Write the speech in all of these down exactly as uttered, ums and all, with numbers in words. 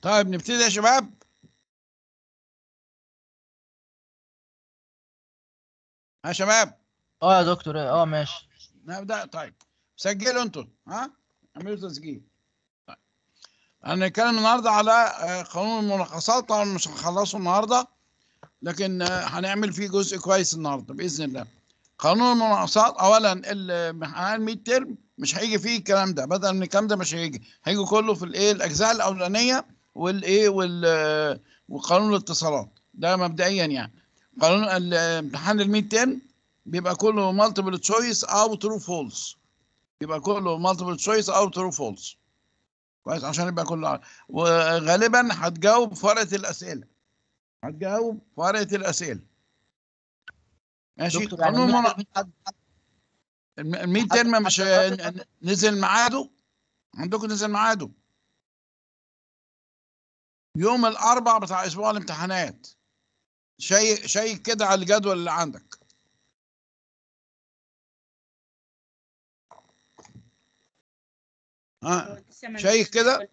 طيب نبتدي يا شباب. يا شباب اه يا دكتور، اه ماشي نبدأ. طيب سجلوا انتوا، ها اعملوا تسجيل. طيب هنتكلم النهارده على آه، قانون المناقصات. طبعا مش هنخلصه النهارده، لكن آه، هنعمل فيه جزء كويس النهارده باذن الله. قانون المناقصات اولا الامتحان الميد ترم مش هيجي فيه الكلام ده، بدل من الكلام ده مش هيجي، هيجي كله في الايه الاجزاء الاولانيه والايه وال آه، وقانون الاتصالات ده مبدئيا يعني. قانون الامتحان الميد ترم بيبقى كله مالتيبل تشويس او ترو فولس، بيبقى كله مالتيبل تشويس او ترو فولس، كويس عشان يبقى كله. وغالبا هتجاوب في ورقه الاسئله، هتجاوب في ورقه الاسئله. ماشي. دكتور. يعني قانون الميد المنا... ترم لحد الميد لحد ترم لحد مش النهارده. نزل ميعاده عندكم؟ نزل ميعاده يوم الاربع بتاع اسبوع الامتحانات. شيء شيء كده على الجدول اللي عندك. ها شيء كده.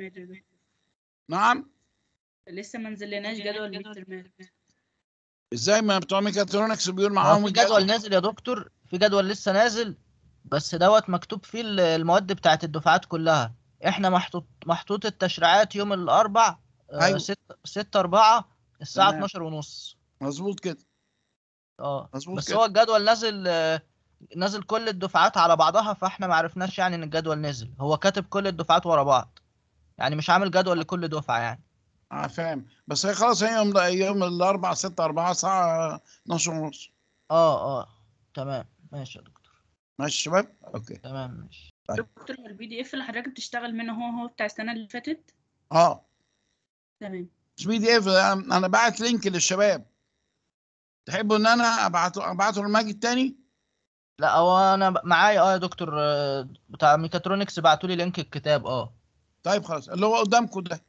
نعم. لسه ما نزلناش جدول الميد ترمات. ازاي ما بتوع ميكاترونكس بيقول ما هو معاهم في الجدول؟ جدول نازل يا دكتور، في جدول لسه نازل، بس دوت مكتوب فيه ال- المواد بتاعت الدفعات كلها. احنا محطوط محطوط التشريعات يوم الاربع، آه ايوه ستة ستة أربعة الساعة تمام، اتناشر ونص. مظبوط كده، اه مظبوط بس هو كده. الجدول نازل، آه نازل كل الدفعات على بعضها، فاحنا ما عرفناش يعني ان الجدول نزل. هو كاتب كل الدفعات ورا بعض، يعني مش عامل جدول لكل دفعة يعني. اه فاهم، بس هي خلاص هي يوم يوم الاربع ستة اربعة الساعه اتناشر ونص. اه اه تمام ماشي يا دكتور. ماشي يا شباب، اوكي. تمام ماشي. طيب دكتور، هو البي دي اف اللي حضرتك بتشتغل منه هو هو بتاع السنه اللي فاتت؟ اه تمام. مش بي دي اف، انا بعت لينك للشباب، تحبوا ان انا ابعته ابعته لماجد تاني؟ لا هو انا ب- معايا اه يا دكتور، آه، بتاع ميكاترونكس بعتولي لينك الكتاب. اه طيب خلاص اللي هو قدامكم ده.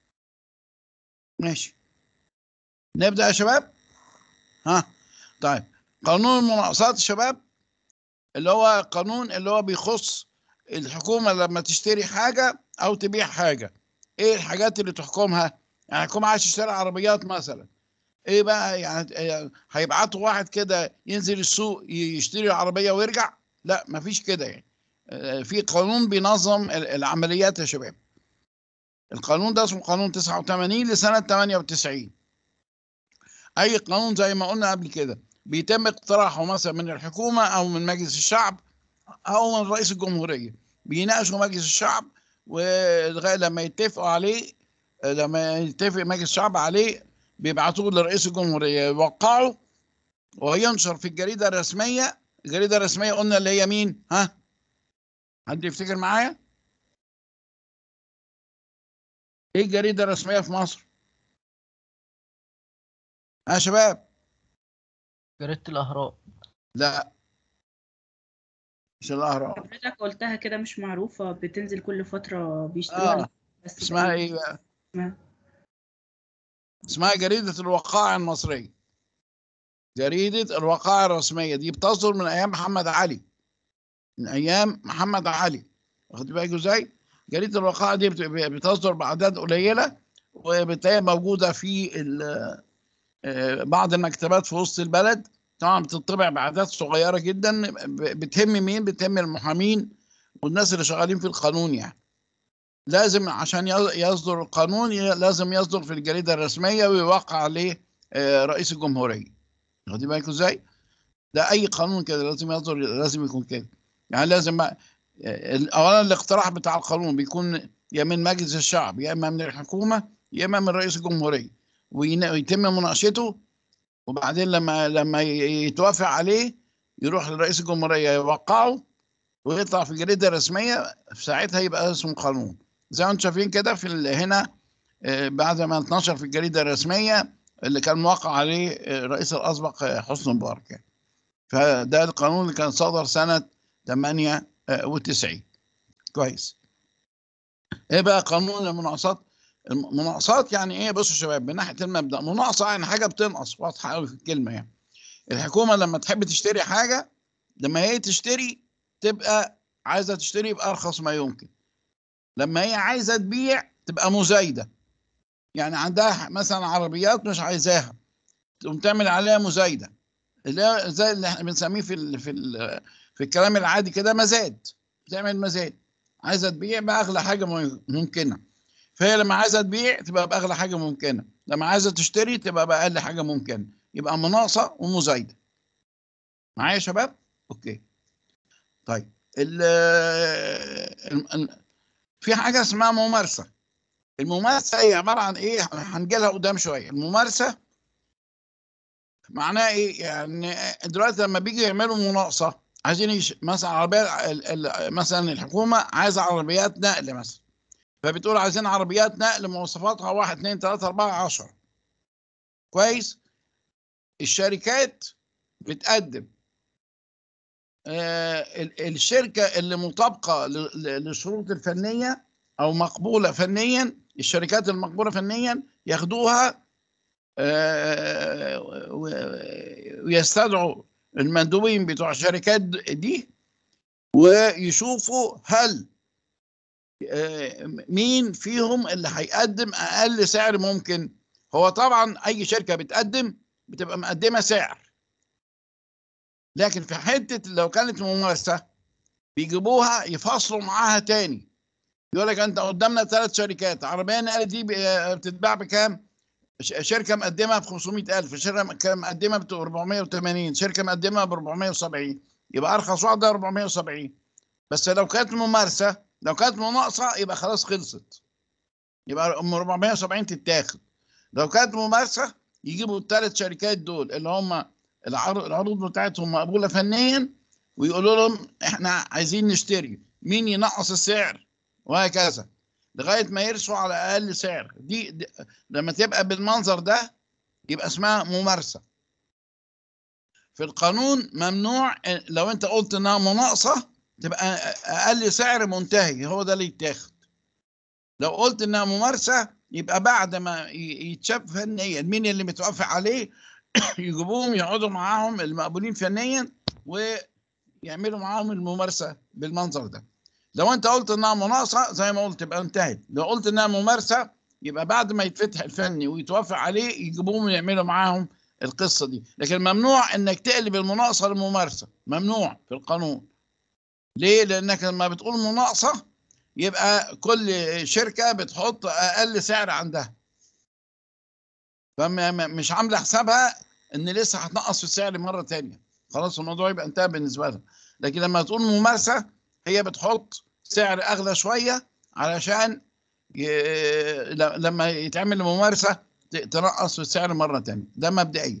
ماشي نبدأ يا شباب. ها طيب قانون المناقصات يا شباب، اللي هو قانون اللي هو بيخص الحكومة لما تشتري حاجة أو تبيع حاجة. إيه الحاجات اللي تحكمها؟ يعني الحكومة عايز تشتري عربيات مثلا، إيه بقى يعني؟ آه، هيبعتوا واحد كده ينزل السوق يشتري العربية ويرجع؟ لا مفيش كده يعني. آه، في قانون بينظم ال- العمليات يا شباب. القانون ده اسمه قانون تسعة وثمانين لسنة ثمانية وتسعين. اي قانون زي ما قلنا قبل كده بيتم اقتراحه مثلا من الحكومه او من مجلس الشعب او من رئيس الجمهوريه، بيناقشوا مجلس الشعب ولغايه لما يتفقوا عليه. لما يتفق مجلس الشعب عليه بيبعتوه لرئيس الجمهوريه يوقعه وينشر في الجريده الرسميه. الجريده الرسميه قلنا اللي هي مين؟ ها حد يفتكر معايا؟ ايه الجريده الرسميه في مصر؟ ها يا شباب؟ جريدة الأهرام. لا مش الاهرام. حضرتك قلتها كده مش معروفه، بتنزل كل فتره بيشتروها اه لل- بس اسمها بقى ايه بقى؟ اسمها اسمها جريده الوقائع المصريه. جريدة الوقائع الرسمية دي بتصدر من أيام محمد علي، من أيام محمد علي، واخد بالك إزاي؟ جريدة الوقائع دي بت- بتصدر بأعداد قليلة، وبتلاقيها موجودة في ال- آه، بعض المكتبات في وسط البلد. طبعا بتطبع بأعداد صغيرة جدا، ب- بتهم مين؟ بتهم المحامين والناس اللي شغالين في القانون يعني. لازم عشان يص- يصدر القانون ي- لازم يصدر في الجريدة الرسمية ويوقع عليه آه، رئيس الجمهورية، واخد بالك إزاي؟ ده اي قانون كده لازم يصدر، لازم يكون كده يعني. لازم بقى- اولا الاقتراح بتاع القانون بيكون يا من مجلس الشعب يا اما من الحكومه يا اما من رئيس الجمهوريه، وين- ويتم مناقشته، وبعدين لما لما يتوافق عليه يروح لرئيس الجمهوريه يوقعه ويطلع في الجريده الرسميه. في ساعتها يبقى اسمه قانون. زي ما انتم شايفين كده في ال- هنا آه، بعد ما اتنشر في الجريده الرسميه اللي كان موقع عليه آه، الرئيس الاسبق آه، حسني مبارك يعني. فده القانون اللي كان صدر سنة ثمانية وتسعين. كويس. ايه بقى قانون المناقصات؟ المناقصات يعني ايه؟ بصوا يا شباب، من ناحية المبدأ مناقصة يعني حاجة بتنقص، واضحة قوي في الكلمة يعني. الحكومة لما تحب تشتري حاجة، لما هي تشتري تبقى عايزة تشتري بأرخص ما يمكن. لما هي عايزة تبيع تبقى مزايدة. يعني عندها مثلا عربيات مش عايزاها، تقوم تعمل عليها مزايده، اللي هي زي اللي احنا بنسميه في ال في ال في الكلام العادي كده مزاد، بتعمل مزاد، عايزه تبيع باغلى حاجه ممكنه، فهي لما عايزه تبيع تبقى باغلى حاجه ممكنه، لما عايزه تشتري تبقى باقل حاجه ممكنه، يبقى مناقصه ومزايده. معايا يا شباب؟ اوكي. طيب ال ال في حاجه اسمها ممارسه. الممارسه هي عباره عن ايه؟ هنجي لها قدام شويه. الممارسه معناها ايه؟ يعني دلوقتي لما بيجي يعملوا مناقصه، عايزين يش... مثلا عربيه ال... ال... مثلا الحكومه عايزه عربيات نقل مثلا، فبتقول عايزين عربيات نقل مواصفاتها واحد اتنين تلاته اربعه عشره. كويس؟ الشركات بتقدم آه الشركه اللي مطابقه للشروط الفنيه او مقبوله فنيا، الشركات المقبوله فنيا ياخدوها آه ويستدعوا المندوبين بتوع الشركات دي ويشوفوا هل آه مين فيهم اللي هيقدم اقل سعر ممكن. هو طبعا اي شركه بتقدم بتبقى مقدمه سعر، لكن في حته لو كانت ممارسه بيجيبوها يفاصلوا معاها تاني، يقول لك انت قدامنا ثلاث شركات، عربيه نقل دي بتتباع بكام؟ شركه مقدمه ب خمسمائة ألف، شركه مقدمه ب أربعمائة وثمانين، شركه مقدمه ب أربعمائة وسبعين، يبقى ارخص واحده أربعمائة وسبعين. بس لو كانت ممارسه، لو كانت مناقصه يبقى خلاص خلصت، يبقى ام أربعمائة وسبعين تتاخد. لو كانت ممارسه يجيبوا الثلاث شركات دول اللي هم العروض بتاعتهم مقبوله فنيا، ويقولوا لهم احنا عايزين نشتري، مين ينقص السعر، وهكذا لغايه ما يرسوا على اقل سعر. دي, دي لما تبقى بالمنظر ده يبقى اسمها ممارسه. في القانون ممنوع لو انت قلت انها مناقصه تبقى اقل سعر منتهي هو ده اللي يتاخد. لو قلت انها ممارسه يبقى بعد ما يتشاف فنيا مين اللي متوافق عليه يجيبوهم يقعدوا معاهم المقبولين فنيا ويعملوا معاهم الممارسه بالمنظر ده. لو انت قلت انها مناقصه زي ما قلت يبقى انتهت. لو قلت انها ممارسه يبقى بعد ما يتفتح الفني ويتوافق عليه يجيبوهم يعملوا معاهم القصه دي. لكن ممنوع انك تقلب المناقصه لممارسه، ممنوع في القانون. ليه؟ لانك لما بتقول مناقصه يبقى كل شركه بتحط اقل سعر عندها، فمش عامله حسابها ان لسه هتنقص في السعر مره ثانيه، خلاص الموضوع يبقى انتهى بالنسبه لها. لكن لما تقول ممارسه هي بتحط سعر اغلى شويه علشان ي... لما يتعمل ممارسه تنقص في السعر مره ثانيه. ده مبدئيا،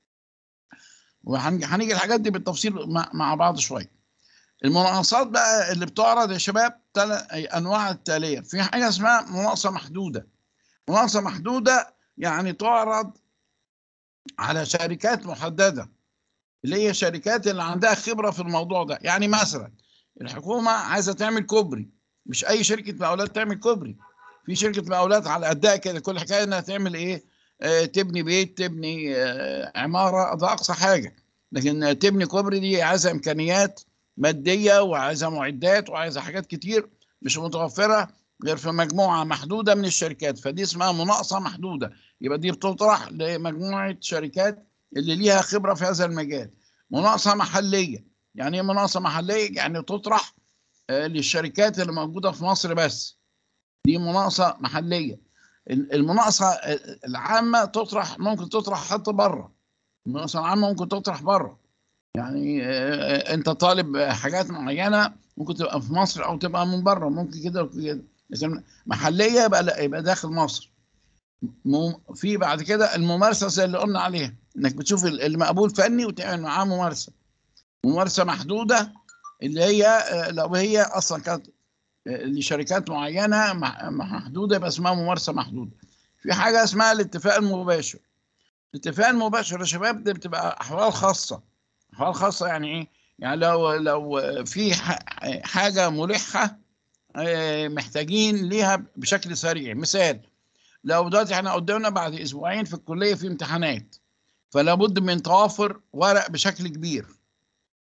وهنيجي الحاجات دي بالتفصيل مع, مع بعض شويه. المناقصات بقى اللي بتعرض يا شباب انواع التاليه. في حاجه اسمها مناقصه محدوده. مناقصه محدوده يعني تعرض على شركات محدده، اللي هي شركات اللي عندها خبره في الموضوع ده. يعني مثلا الحكومه عايزه تعمل كوبري، مش اي شركه مقاولات تعمل كوبري. في شركه مقاولات على قدها كده، كل حكايه انها تعمل ايه؟ آه تبني بيت، تبني آه عماره، ده اقصى حاجه. لكن تبني كوبري دي عايزه امكانيات ماديه وعايزه معدات وعايزه حاجات كتير مش متوفره غير في مجموعه محدوده من الشركات، فدي اسمها مناقصه محدوده. يبقى دي بتطرح لمجموعه شركات اللي ليها خبره في هذا المجال. مناقصه محليه، يعني ايه مناقصه محليه؟ يعني تطرح آه للشركات اللي موجوده في مصر بس، دي مناقصه محليه. المناقصه العامه تطرح، ممكن تطرح حتى بره. المناقصه العامه ممكن تطرح بره، يعني انت طالب حاجات معينه ممكن تبقى في مصر او تبقى من بره، ممكن كده وكده. لكن محليه يبقى لا، يبقى داخل مصر. في بعد كده الممارسه زي اللي قلنا عليها، انك بتشوف المقبول فني وتعمل معاه ممارسه. ممارسه محدوده اللي هي لو هي اصلا كانت لشركات معينه محدوده يبقى اسمها ممارسه محدوده. في حاجه اسمها الاتفاق المباشر. الاتفاق المباشر يا شباب دي بتبقى احوال خاصه. احوال خاصه يعني ايه؟ يعني لو لو في حاجه ملحه محتاجين ليها بشكل سريع. مثال، لو دلوقتي احنا قدامنا بعد اسبوعين في الكليه في امتحانات، فلا بد من توافر ورق بشكل كبير.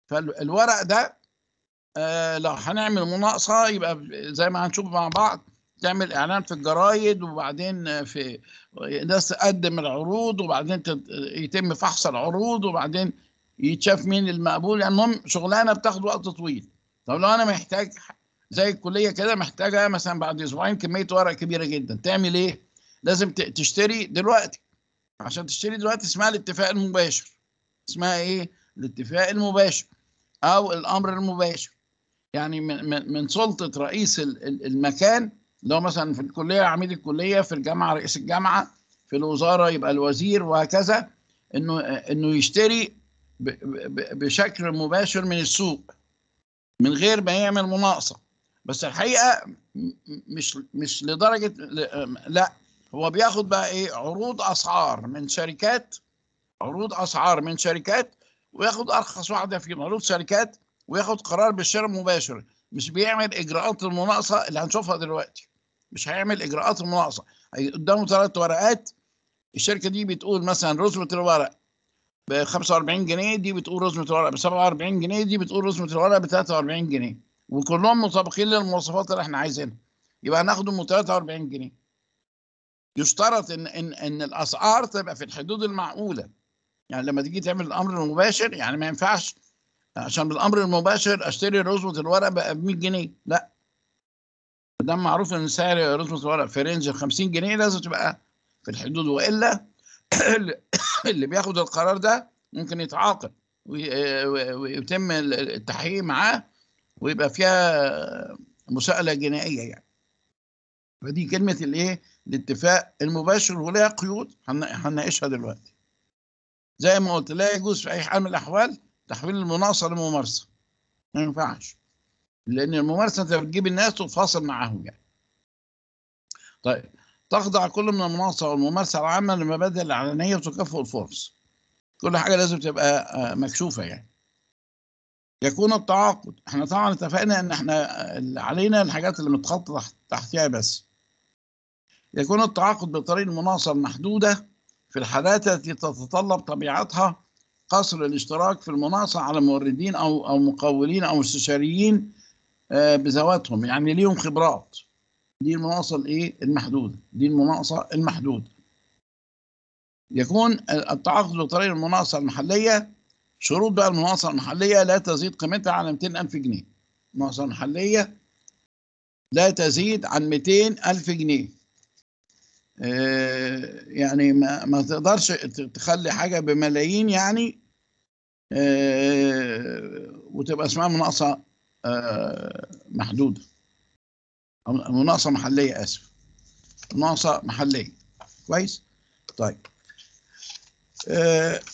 فالورق ده آه لو هنعمل مناقصه يبقى زي ما هنشوف مع بعض تعمل اعلان في الجرايد، وبعدين في ناس تقدم العروض، وبعدين يتم فحص العروض، وبعدين يتشاف مين المقبول. يعني المهم شغلانه بتاخد وقت طويل. طب لو انا محتاج زي الكليه كده محتاجه مثلا بعد اسبوعين كميه ورق كبيره جدا، تعمل ايه؟ لازم تشتري دلوقتي. عشان تشتري دلوقتي اسمها الاتفاق المباشر. اسمها ايه؟ الاتفاق المباشر او الامر المباشر. يعني من من من سلطه رئيس المكان، لو مثلا في الكليه عميد الكليه، في الجامعه رئيس الجامعه، في الوزاره يبقى الوزير، وهكذا، انه انه يشتري بشكل مباشر من السوق من غير ما يعمل مناقصه. بس الحقيقه مش مش لدرجه، لا، هو بياخد بقى ايه؟ عروض اسعار من شركات، عروض اسعار من شركات، وياخد ارخص واحده في عروض شركات، وياخد قرار بالشراء مباشر. مش بيعمل اجراءات المناقصه اللي هنشوفها دلوقتي. مش هيعمل اجراءات المناقصه. قدامه ثلاث ورقات، الشركه دي بتقول مثلا رزمه الورق ب خمسة وأربعين جنيه، دي بتقول رزمه الورق ب سبعة وأربعين جنيه، دي بتقول رزمه الورق ب ثلاثة وأربعين جنيه، وكلهم مطابقين للمواصفات اللي احنا عايزينها. يبقى هناخده ب ثلاثة وأربعين جنيه. يشترط ان ان ان الاسعار تبقى في الحدود المعقوله. يعني لما تيجي تعمل الامر المباشر، يعني ما ينفعش عشان بالامر المباشر اشتري رزمه الورق بقى ب مية جنيه، لا. ده معروف ان سعر رزمه الورق في رينج ال خمسين جنيه، لازم تبقى في الحدود، والا اللي بياخد القرار ده ممكن يتعاقب ويتم التحقيق معاه، ويبقى فيها مساءله جنائيه يعني. فدي كلمه الايه؟ الاتفاق المباشر، ولها قيود هنناقشها دلوقتي. زي ما قلت، لا يجوز في اي حال من الاحوال تحويل المناقصه لممارسه. ما ينفعش، لان الممارسه انت بتجيب الناس وتفاصل معاهم يعني. طيب، تخضع كل من المناقصه والممارسه العامه لمبادئ العلنيه وتكافؤ الفرص. كل حاجه لازم تبقى مكشوفه يعني. يكون التعاقد، احنا طبعا اتفقنا ان احنا اللي علينا الحاجات اللي متخطط تحت تحتها بس. يكون التعاقد بطريق المناقصه المحدوده في الحالات التي تتطلب طبيعتها قصر الاشتراك في المناقصه على موردين او او مقاولين او استشاريين بذواتهم، يعني ليهم خبرات. دي المناقصه الايه؟ المحدوده. دي المناقصه المحدوده. يكون التعاقد بطريق المناقصه المحليه. شروط بقى المناقصه المحليه: لا تزيد قيمتها على مئتين ألف جنيه. المناقصه المحليه لا تزيد عن مئتين ألف جنيه. آه يعني ما, ما تقدرش تخلي حاجه بملايين يعني، آه وتبقى اسمها مناقصه آه محدوده، مناقصه محليه، اسف، مناقصه محليه. كويس. طيب، آه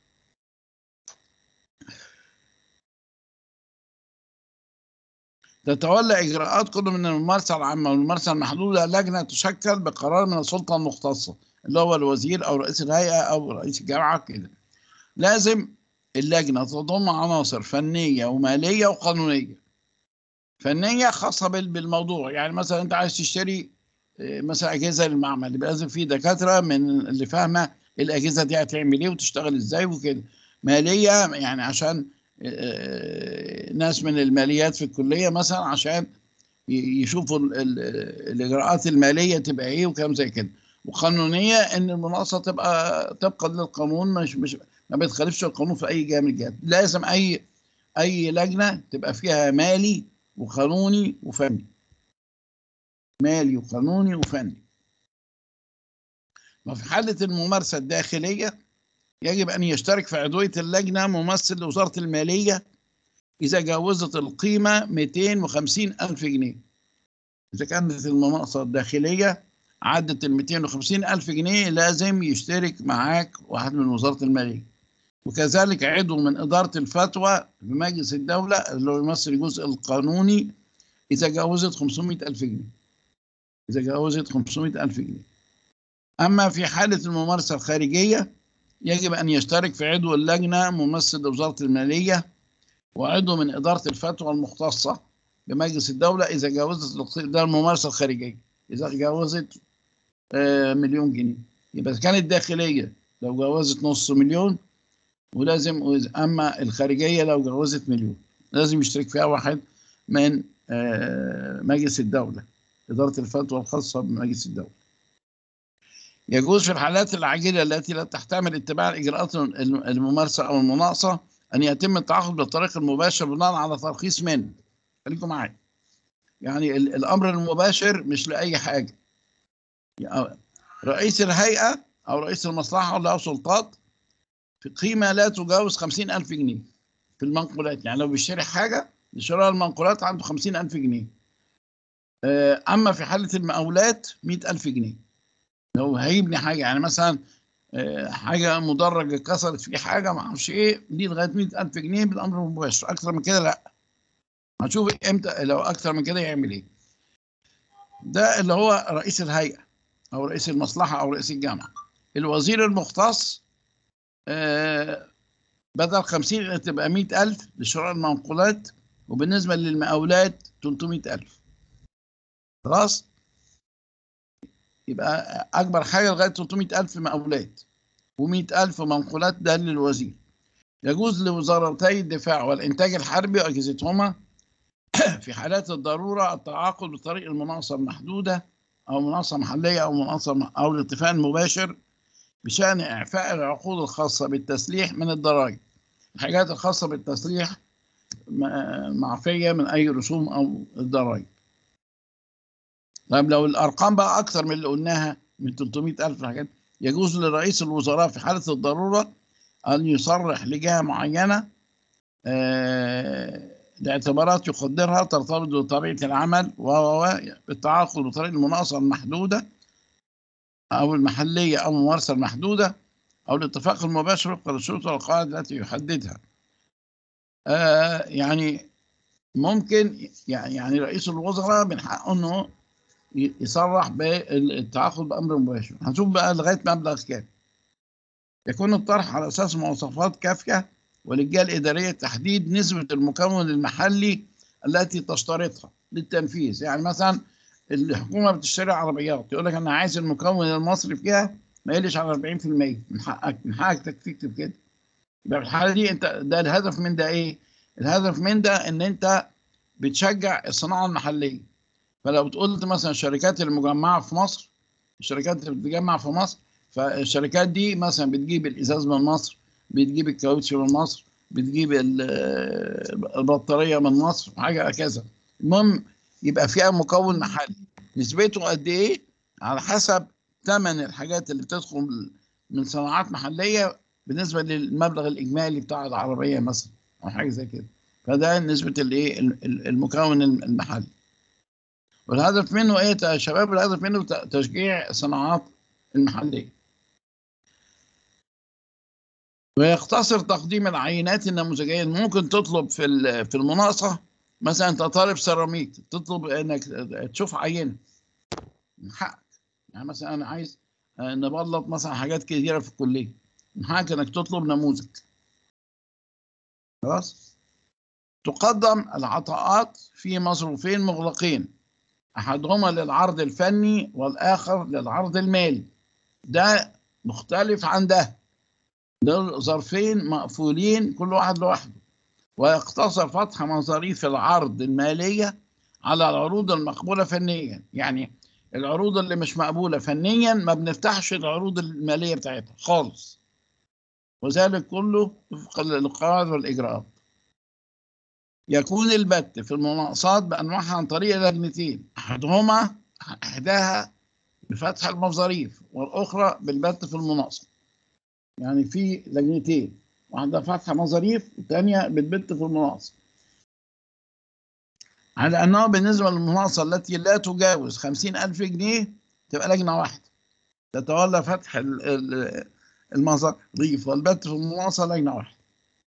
تتولى اجراءات كل من الممارسه العامه والممارسه المحدوده لجنه تشكل بقرار من السلطه المختصه، اللي هو الوزير او رئيس الهيئه او رئيس الجامعه كده. لازم اللجنه تضم عناصر فنيه وماليه وقانونيه. فنيه خاصه بالموضوع، يعني مثلا انت عايز تشتري مثلا اجهزه للمعمل، يبقى لازم في دكاتره من اللي فاهمه الاجهزه دي هتعمل ايه وتشتغل ازاي وكده. ماليه يعني عشان ناس من الماليات في الكليه مثلا عشان يشوفوا الاجراءات الماليه تبقى ايه وكلام زي كده. وقانونيه ان المناقصه تبقى طبقا للقانون، مش مش ما بتخالفش القانون في اي جهه من الجهات. لازم اي اي لجنه تبقى فيها مالي وقانوني وفني. مالي وقانوني وفني. وفي حاله الممارسه الداخليه يجب ان يشترك في عضويه اللجنه ممثل لوزاره الماليه اذا جاوزت القيمه مئتين وخمسين ألف جنيه. إذا كانت المناقصة الداخلية عدت ال مئتين وخمسين ألف جنيه لازم يشترك معاك واحد من وزارة المالية. وكذلك عضو من إدارة الفتوى بمجلس الدولة اللي هو يمثل الجزء القانوني إذا جاوزت خمسمئة ألف جنيه. إذا جاوزت خمسمئة ألف جنيه. أما في حالة الممارسة الخارجية يجب أن يشترك في عضو اللجنة ممثل لوزارة المالية وعضو من إدارة الفتوى المختصة بمجلس الدولة إذا جاوزت ده الممارسة الخارجية، إذا جاوزت آه مليون جنيه. يبقى كانت داخلية لو جاوزت نص مليون، ولازم أما الخارجية لو جاوزت مليون لازم يشترك فيها واحد من آه مجلس الدولة إدارة الفتوى الخاصة بمجلس الدولة. يجوز في الحالات العاجلة التي لا تحتمل اتباع الإجراءات الممارسة أو المناقصة أن يتم التعاقد بالطريق المباشر بناء على ترخيص من. خليكم معايا. يعني الأمر المباشر مش لأي حاجة. يعني رئيس الهيئة أو رئيس المصلحة أو له سلطات في قيمة لا تجاوز خمسين ألف جنيه في المنقولات. يعني لو بيشتري حاجة لشراء المنقولات عنده خمسين ألف جنيه. أما في حالة المقاولات مئة ألف جنيه. لو هيبني حاجة يعني مثلا حاجة مدرجة كسرت في حاجة ما اعرفش ايه دي لغاية مئة ألف جنيه بالأمر المباشر. أكثر من كده لا. هنشوف امتى لو أكثر من كده يعمل ايه. ده اللي هو رئيس الهيئة أو رئيس المصلحة أو رئيس الجامعة. الوزير المختص آه بدل خمسين تبقى مئة ألف لشراء المنقولات، وبالنسبة للمقاولات ثلاثمئة ألف. خلاص؟ يبقى أكبر حاجة لغاية ثلاثمئة ألف مقاولات ومئة ألف منقولات. ده للوزير. يجوز لوزارتي الدفاع والإنتاج الحربي وأجهزتهما في حالات الضرورة التعاقد بطريق المناقصة المحدودة أو مناقصة محلية أو مناقصة أو الاتفاق المباشر بشأن إعفاء العقود الخاصة بالتسليح من الضرائب. الحاجات الخاصة بالتسليح معفية من أي رسوم أو الضرائب. طيب لو الأرقام بقى أكثر من اللي قلناها من ثلاثمئة ألف حاجات، يجوز لرئيس الوزراء في حالة الضرورة أن يصرح لجهة معينة آه لاعتبارات يقدرها ترتبط بطبيعة العمل والتعاقد بطريق المناقصة المحدودة أو المحلية أو الممارسة المحدودة أو الاتفاق المباشر وفق الشروط والقواعد التي يحددها. آه يعني ممكن يعني يعني رئيس الوزراء من حقه انه يصرح بالتعاقد بامر مباشر. هنشوف بقى لغايه مبلغ كام. يكون الطرح على اساس مواصفات كافيه وللجهه الاداريه تحديد نسبه المكون المحلي التي تشترطها للتنفيذ. يعني مثلا الحكومه بتشتري عربيات يقول لك انا عايز المكون المصري فيها ما يقلش على أربعين بالمئة. من حقك من حقك تكتب كده. يبقى في الحاله دي انت ده الهدف من ده ايه؟ الهدف من ده ان انت بتشجع الصناعه المحليه. فلو قلت مثلا الشركات المجمعه في مصر، الشركات اللي بتتجمع في مصر، فالشركات دي مثلا بتجيب الازاز من مصر، بتجيب الكاوتش من مصر، بتجيب البطاريه من مصر، حاجه كذا. المهم يبقى فيها مكون محلي. نسبته قد ايه؟ على حسب ثمن الحاجات اللي بتدخل من صناعات محليه بالنسبه للمبلغ الاجمالي بتاع العربيه مثلا او حاجه زي كده. فده نسبه الايه المكون المحلي. والهدف منه ايه يا شباب؟ الهدف منه تشجيع الصناعات المحليه. ويقتصر تقديم العينات النموذجيه. ممكن تطلب في في المناقصه مثلا انت طالب سيراميك، تطلب انك تشوف عينه من حقك. يعني مثلا انا عايز نبلط مثلا حاجات كتيره في الكليه، من حقك انك تطلب نموذج. خلاص. تقدم العطاءات في مصروفين مغلقين، احدهما للعرض الفني والاخر للعرض المالي. ده مختلف عن ده. دول ظرفين مقفولين كل واحد لوحده. ويقتصر فتح مصاريف العرض الماليه على العروض المقبوله فنيا. يعني العروض اللي مش مقبوله فنيا ما بنفتحش العروض الماليه بتاعتها خالص. وذلك كله وفق القواعد والاجراءات. يكون البت في المناقصات بانواعها عن طريق لجنتين، احدهما احداها بفتح المظاريف والاخرى بالبت في المناقصه. يعني في لجنتين، واحده فتح مظاريف والثانيه بالبت في المناقصه. على انه بالنسبه للمناقصه التي لا تجاوز خمسين ألف جنيه تبقى لجنه واحده تتولى فتح المظاريف والبت في المناقصه لجنه واحده.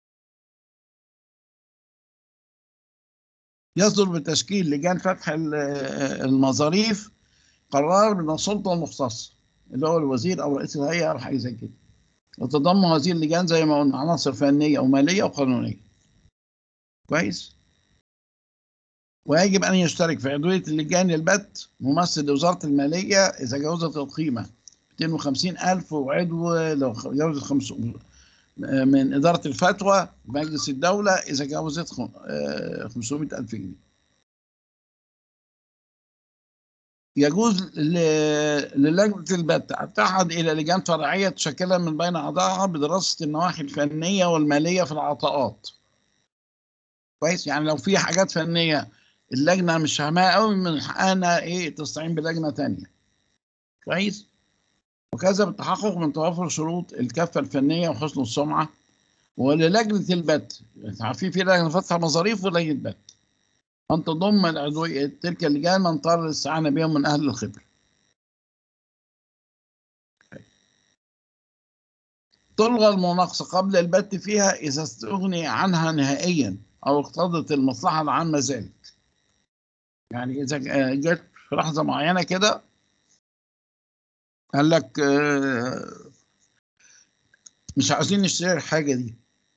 يصدر بتشكيل لجان فتح المظاريف قرار من السلطه المختصه اللي هو الوزير او رئيس الهيئه او حاجه زي كده. وتضم هذه اللجان زي ما قلنا عناصر فنيه وماليه وقانونيه. كويس. ويجب ان يشترك في عضويه اللجان البت ممثل لوزاره الماليه اذا جاوزت القيمه مئتين وخمسين ألف، وعضو لو جاوزت خمسمئة من اداره الفتوى مجلس الدوله اذا جاوزت خمسمئة ألف جنيه. يجوز ل- للجنة البت أن تتحد إلى لجان فرعية تشكلها من بين أعضائها بدراسة النواحي الفنية والمالية في العطاءات. كويس، يعني لو في حاجات فنية اللجنة مش فاهماها قوي، من حقها إيه تستعين بلجنة تانية. كويس، وكذا بالتحقق من توافر شروط الكفة الفنية وحسن السمعة. وللجنة البت في في لجنة فتح مصاريف ولجنة بت أن تضم العضوية تلك اللجان من طال الاستعانة بهم من أهل الخبرة. تلغى المناقصة قبل البت فيها إذا استغني عنها نهائيا أو اقتضت المصلحة العامة ذلك. يعني إذا جت في لحظة معينة كده قال لك آه، مش عايزين نشتري الحاجة دي،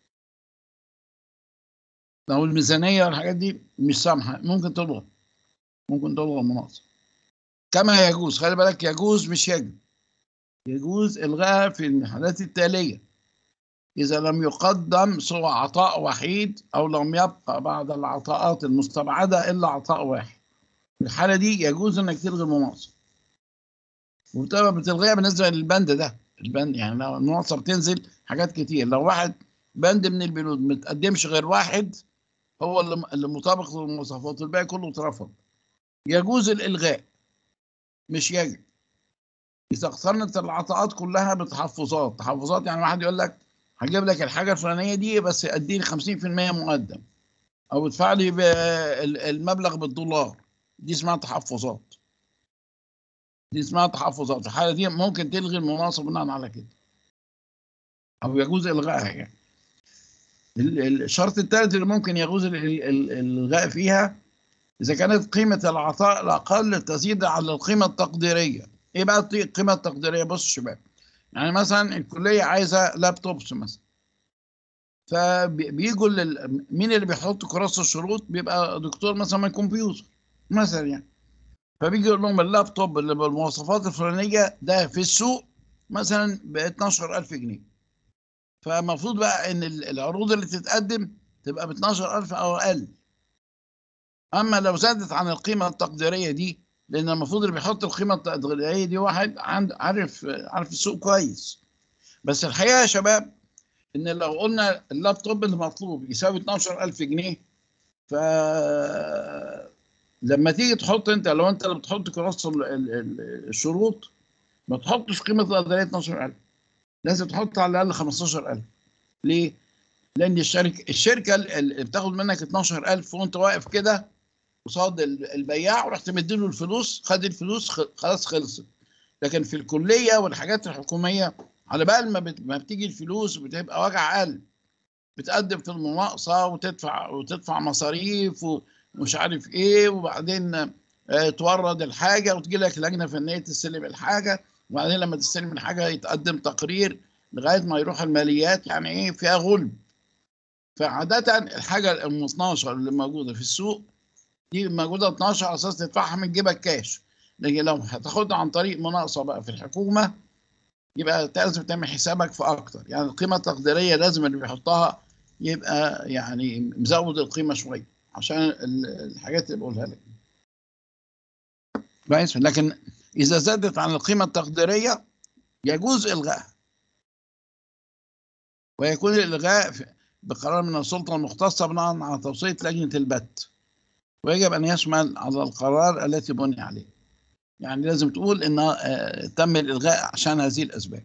لو الميزانية والحاجات دي مش سامحة، ممكن تلغى، ممكن تلغى المناقصة. كما يجوز، خلي بالك، يجوز مش يجب، يجوز إلغاءها في الحالات التالية: إذا لم يقدم سوى عطاء وحيد أو لم يبقى بعد العطاءات المستبعدة إلا عطاء واحد. في الحالة دي يجوز إنك تلغي المناقصة، وبتبقى بتلغيها بالنسبة للبند ده. البند يعني لو المناقصة بتنزل حاجات كتير، لو واحد بند من البنود ما تقدمش غير واحد هو اللي اللي مطابق للمواصفات، الباقي كله اترفض، يجوز الإلغاء مش يجب. إذا اقترنت العطاءات كلها بتحفظات، تحفظات يعني واحد يقول لك هجيب لك الحاجة الفلانية دي بس أدي لي خمسين في المية مقدم، أو ادفع لي المبلغ بالدولار، دي اسمها تحفظات. دي اسمها تحفظات. في الحالة دي ممكن تلغي المناقصة بناء على كده، أو يجوز إلغائها. يعني الشرط الثالث اللي ممكن يجوز الإلغاء فيها إذا كانت قيمة العطاء الأقل تزيد على القيمة التقديرية. إيه بقى القيمة التقديرية؟ بص يا شباب، يعني مثلا الكلية عايزة لابتوبس مثلا، فبيجوا لل... مين اللي بيحط كراسة الشروط؟ بيبقى دكتور مثلا من كمبيوتر مثلا يعني، فبيجي يقول لهم اللابتوب اللي بالمواصفات الفلانية ده في السوق مثلا ب اتناشر ألف جنيه، فالمفروض بقى ان العروض اللي تتقدم تبقى ب اتناشر ألف او اقل. اما لو زادت عن القيمة التقديرية دي، لان المفروض اللي بيحط القيمة التقديرية دي واحد عند عارف عارف السوق كويس. بس الحقيقة يا شباب ان لو قلنا اللابتوب اللي مطلوب يساوي اتناشر ألف جنيه، ف لما تيجي تحط انت، لو انت اللي بتحط كراسة الشروط ما تحطش قيمة القدرية اتناشر ألف، لازم تحط على الأقل خمستاشر ألف. ليه؟ لأن الشركة الشركة اللي بتاخد منك اتناشر ألف وأنت واقف كده قصاد البياع ورحت مديله الفلوس، خد الفلوس خلاص خلصت. لكن في الكلية والحاجات الحكومية على بال ما, بت... ما بتيجي الفلوس بتبقى وجع قلب، بتقدم في المناقصة وتدفع وتدفع مصاريف ومش عارف إيه، وبعدين اه تورد الحاجة وتجي لك لجنة فنية تستلم الحاجة، وبعدين لما تستلم الحاجة يتقدم تقرير لغاية ما يروح الماليات، يعني إيه فيها غلب. فعادة الحاجة ال اتناشر اللي موجودة في السوق دي موجودة اتناشر على أساس تدفعها من جيبك كاش، لكن لو هتاخدها عن طريق مناقصة بقى في الحكومة يبقى لازم تعمل حسابك في أكتر. يعني القيمة التقديرية لازم اللي بيحطها يبقى يعني مزود القيمة شوية عشان الحاجات اللي بقولها لك. كويس، لكن إذا زادت عن القيمة التقديرية يجوز إلغائها، ويكون الإلغاء بقرار من السلطة المختصة بناء على توصية لجنة البت، ويجب أن يشمل على القرار التي بني عليه. يعني لازم تقول إن تم الإلغاء عشان هذه الأسباب.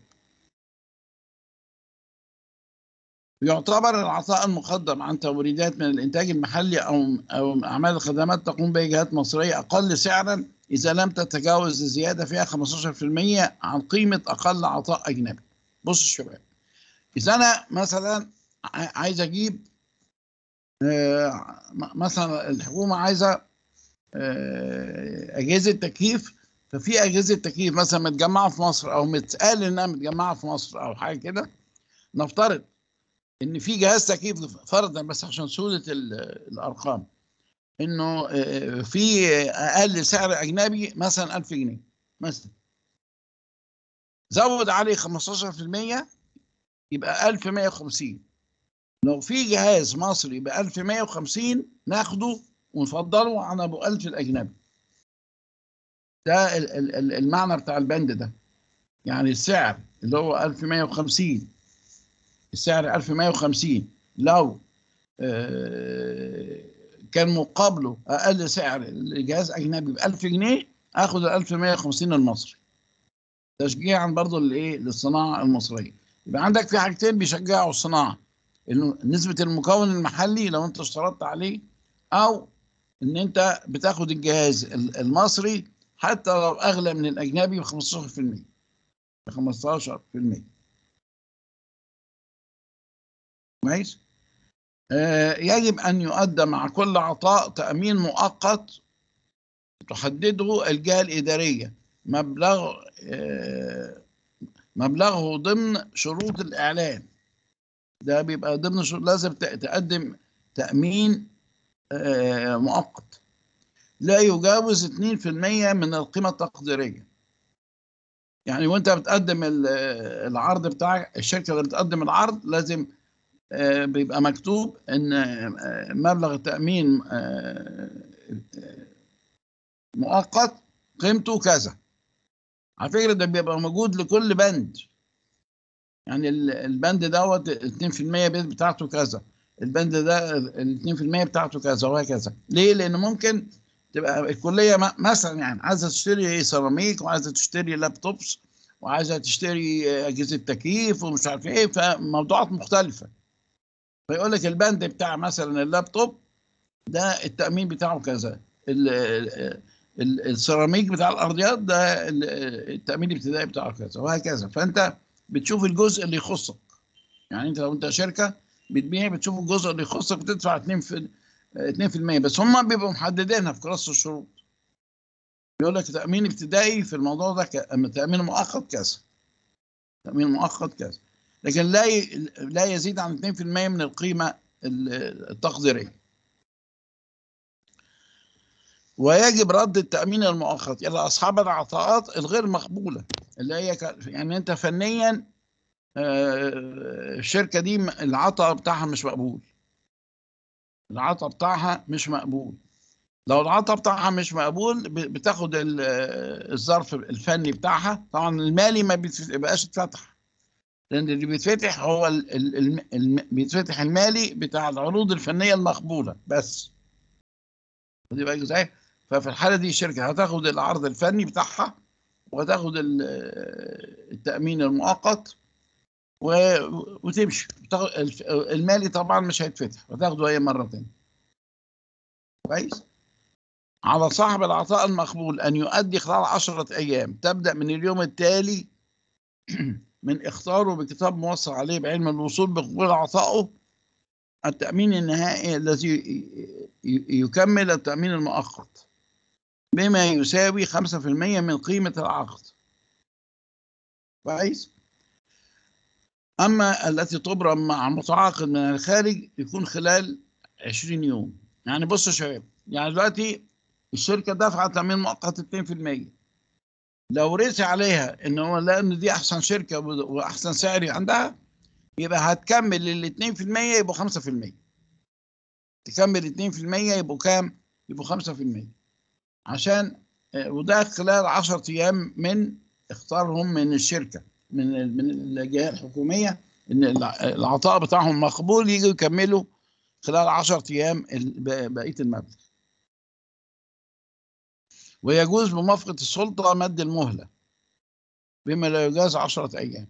يعتبر العطاء المقدم عن توريدات من الإنتاج المحلي أو أو أعمال الخدمات تقوم بها جهات مصرية أقل سعرا إذا لم تتجاوز الزيادة فيها خمستاشر في المية عن قيمة أقل عطاء أجنبي. بص الشباب، إذا أنا مثلا عايز أجيب مثلا الحكومة عايزة أجهزة تكييف، ففي أجهزة تكييف مثلا متجمعة في مصر أو متقال إنها متجمعة في مصر أو حاجة كده. نفترض إن في جهاز تكييف فرضا بس عشان سهولة الأرقام إنه في أقل سعر أجنبي مثلا ألف جنيه مثلا، زود عليه خمستاشر في المية يبقى ألف ومية وخمسين. لو في جهاز مصري ب ألف ومية وخمسين ناخده ونفضله عن ابو ألف الاجنبي. ده ال- ال- ال- المعنى بتاع البند ده. يعني السعر اللي هو ألف ومية وخمسين، السعر ألف ومية وخمسين لو آه، كان مقابله اقل سعر لجهاز اجنبي ب ألف جنيه، اخد ال ألف ومية وخمسين المصري تشجيعا برضه للايه للصناعه المصريه. يبقى عندك في حاجتين بيشجعوا الصناعه، انه نسبه المكون المحلي لو انت اشترطت عليه، او ان انت بتاخد الجهاز ال- المصري حتى لو اغلى من الاجنبي ب خمستاشر في المية، ب خمستاشر في المية. كويس. آه، يجب ان يؤدى مع كل عطاء تامين مؤقت تحدده الجهه الاداريه، مبلغ آه، مبلغه ضمن شروط الاعلان. ده بيبقى ضمن شروط، لازم ت- تقدم تامين آه، مؤقت لا يجاوز اتنين في المية من القيمه التقديريه. يعني وانت بتقدم ال- العرض بتاعك، الشركه اللي بتقدم العرض لازم آه، بيبقى مكتوب ان آه، مبلغ التامين آه، آه، مؤقت قيمته كذا. على فكره ده بيبقى موجود لكل بند، يعني ال- البند دوت اتنين في المية بيت بتاعته كذا، البند ده ال اتنين في المية بتاعته كذا وهكذا. ليه؟ لان ممكن تبقى الكليه م- مثلا يعني عايزه تشتري سيراميك، وعايزه تشتري لابتوبس، وعايزه تشتري اجهزه تكييف ومش عارف ايه، فموضوعات مختلفه. فيقول لك البند بتاع مثلا اللابتوب ده التامين بتاعه كذا، ال- ال- ال- السيراميك بتاع الارضيات ده ال- التامين الابتدائي بتاعه كذا وهكذا. فانت بتشوف الجزء اللي يخصك. يعني انت لو انت شركه بتبيع، بتشوف الجزء اللي يخصك بتدفع اتنين في اتنين في المية بس. هم بيبقوا محددينها في كراسه الشروط، بيقول لك تامين ابتدائي في الموضوع ده ك... أما تامين مؤقت كذا، تامين مؤقت كذا، لكن لا ي... لا يزيد عن اتنين في المية من القيمه التقديريه. ويجب رد التامين المؤقت الى اصحاب العطاءات الغير مقبوله، اللي هي ك... يعني انت فنيا آه، الشركه دي العطاء بتاعها مش مقبول، العطاء بتاعها مش مقبول. لو العطاء بتاعها مش مقبول ب- بتاخد ال- الظرف الفني بتاعها. طبعا المالي ما بيبقاش اتفتح، لان اللي بيتفتح هو ال ال ال الم- بيتفتح المالي بتاع العروض الفنيه المقبوله بس. ودي بقى ازاي؟ ففي الحاله دي الشركه هتاخد العرض الفني بتاعها، وتاخد ال- التامين المؤقت و- وتمشي. بتاخد الف- المالي طبعا مش هيتفتح، وتاخده اي مره تاني. كويس. على صاحب العطاء المقبول أن يؤدي خلال عشرة أيام تبدأ من اليوم التالي من اختاره بكتاب موصى عليه بعلم الوصول بقبول عطائه التأمين النهائي الذي ي- ي- يكمل التأمين المؤقت بما يساوي خمسة في المية من قيمة العقد. كويس. أما التي تبرم مع متعاقد من الخارج يكون خلال عشرين يوم. يعني بصوا يا شباب، يعني دلوقتي الشركة دفعت تأمين مؤقت اتنين في المية، لو رسي عليها ان هو لان دي احسن شركه واحسن سعر عندها، يبقى هتكمل ال اتنين في المية يبقوا خمسة في المية. تكمل اتنين في المية يبقوا كام؟ يبقوا خمسة في المية. عشان آه، وده خلال عشرة ايام من اختارهم من الشركه، من ال- من الجهه الحكوميه، ان الع- العطاء بتاعهم مقبول، يجوا يكملوا خلال عشرة ايام ال- ب- بقيه المبلغ. ويجوز بموافقه السلطه مد المهله بما لا يجاز عشرة ايام.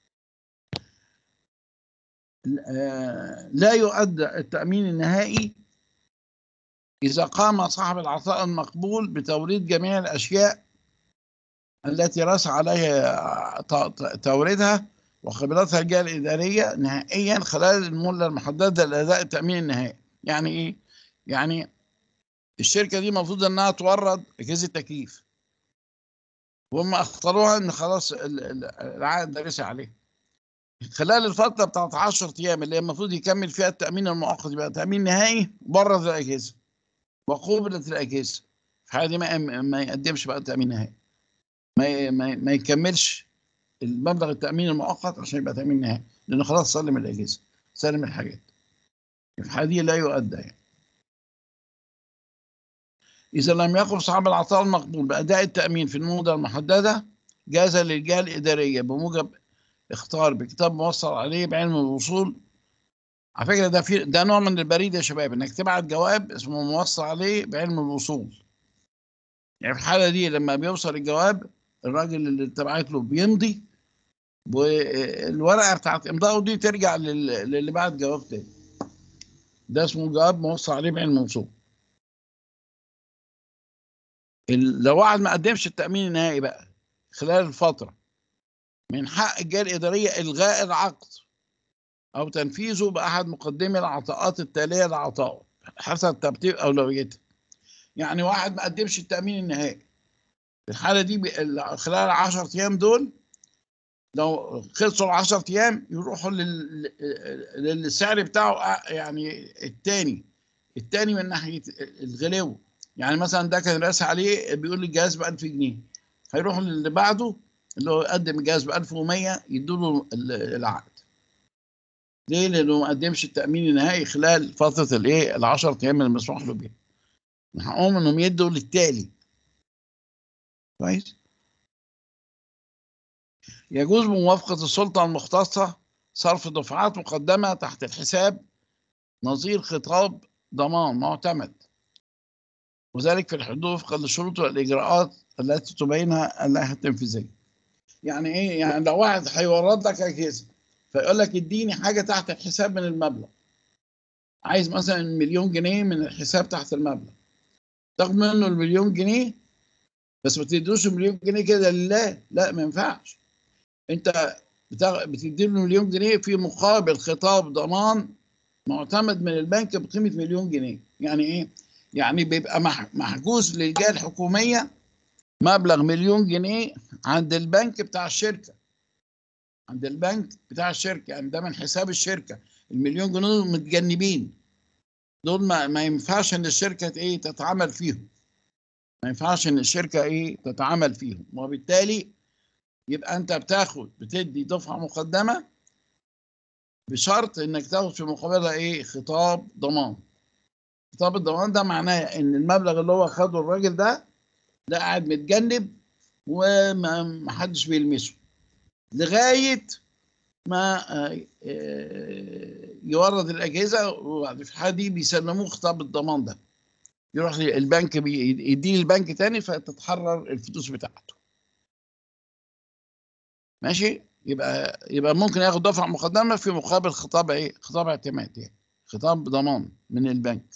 آه، لا يؤدى التأمين النهائي إذا قام صاحب العطاء المقبول بتوريد جميع الأشياء التي رأس عليها ت- ت- توريدها وخبرتها الجهة الإدارية نهائيا خلال المدة المحددة لأداء التأمين النهائي. يعني إيه؟ يعني الشركة دي المفروض إنها تورد أجهزة تكييف، وهم اختاروها إن خلاص ال- ال- العقد ده رسي عليه. خلال الفترة بتاعت عشرة أيام اللي هي المفروض يكمل فيها التأمين المؤقت، يبقى تأمين نهائي بره الأجهزة وقوبلة الأجهزة، في الحالة دي ما ما يقدمش بقى تأمين نهائي، ما ما, ما يكملش المبلغ التأمين المؤقت عشان يبقى تأمين نهائي، لأنه خلاص سلم الأجهزة، سلم الحاجات. في الحالة دي لا يؤدى يعني. إذا لم يقم صاحب العطاء المقبول بأداء التأمين في المدة المحددة جاز للجهة الإدارية بموجب اختار بكتاب موصل عليه بعلم الوصول. على فكرة ده في ده نوع من البريد يا شباب، إنك تبعت جواب اسمه موصل عليه بعلم الوصول. يعني في الحالة دي لما بيوصل الجواب الراجل اللي تبعت له بيمضي، والورقة بتاعت إمضائه دي ترجع للي بعت جواب تاني. ده اسمه جواب موصل عليه بعلم الوصول. لو واحد ما قدمش التأمين النهائي بقى خلال الفترة، من حق الجهة الإدارية إلغاء العقد أو تنفيذه بأحد مقدمي العطاءات التالية لعطائه حسب ترتيب أولويته. يعني واحد ما قدمش التأمين النهائي، في الحالة دي خلال العشر أيام دول لو خلصوا العشر أيام يروحوا لل... للسعر بتاعه، يعني التاني التاني من ناحية الغلو. يعني مثلا ده كان راسي عليه بيقول لي الجهاز ب ألف جنيه، هيروحوا للي بعده اللي هو قدم الجهاز ب ألف ومية يدوا له العقد. ليه؟ لانه ما قدمش التامين النهائي خلال فتره الايه العشر ايام اللي مسموح له بيها. من حقهم انهم يدوا للتالي. كويس. يجوز بموافقه السلطه المختصه صرف دفعات مقدمه تحت الحساب نظير خطاب ضمان معتمد، وذلك في الحدود وفقا للشروط والاجراءات التي تبينها اللائحه التنفيذيه. يعني ايه؟ يعني لو واحد هيورد لك اجهزه فيقول لك اديني حاجه تحت الحساب من المبلغ، عايز مثلا مليون جنيه من الحساب تحت المبلغ، تاخد منه المليون جنيه بس ما تدوش المليون جنيه كده لله، لا ما ينفعش. انت بتدي له مليون جنيه في مقابل خطاب ضمان معتمد من البنك بقيمه مليون جنيه. يعني ايه؟ يعني بيبقى محجوز للجهه الحكوميه مبلغ مليون جنيه عند البنك بتاع الشركه، عند البنك بتاع الشركه، يعني ده من حساب الشركه. المليون جنيه دول متجنبين، دول ما, ما ينفعش ان الشركه ايه تتعامل فيهم، ما ينفعش ان الشركه ايه تتعامل فيهم. وبالتالي يبقى انت بتاخد بتدي دفعه مقدمه بشرط انك تاخد في مقابلها ايه خطاب ضمان. خطاب الضمان ده معناه ان المبلغ اللي هو خده الراجل ده ده قاعد متجنب وما حدش بيلمسه لغايه ما يورد الاجهزه، وبعد في الحاله دي بيسلموه خطاب الضمان ده، يروح البنك يديه البنك تاني فتتحرر الفلوس بتاعته. ماشي. يبقى يبقى ممكن ياخد دفعه مقدمه في مقابل خطاب ايه؟ خطاب اعتماد، يعني خطاب ضمان من البنك.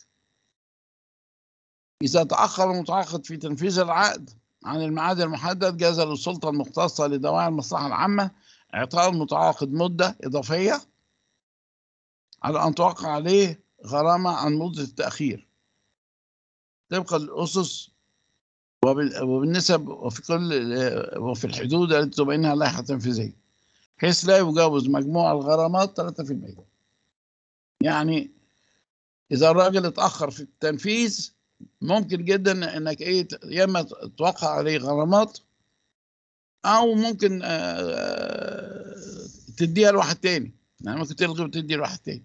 اذا تاخر المتعاقد في تنفيذ العقد عن الميعاد المحدد جاز للسلطه المختصه لدواعي المصلحه العامه اعطاء المتعاقد مده اضافيه على ان توقع عليه غرامه عن مده التاخير طبقا للاسس وبالنسب وفي كل وفي الحدود التي تبينها اللائحه التنفيذيه، حيث لا يجاوز مجموع الغرامات ثلاثة بالمئة. يعني اذا الراجل اتاخر في التنفيذ ممكن جدا انك ايه يا اما توقع عليه غرامات او ممكن تديها لواحد تاني، يعني ممكن تلغي وتدي لواحد تاني.